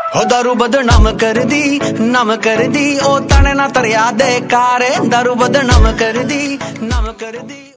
हो दारू बदनाम कर दी ओ तने ना तरिया दे कारे दारू बदनाम कर दी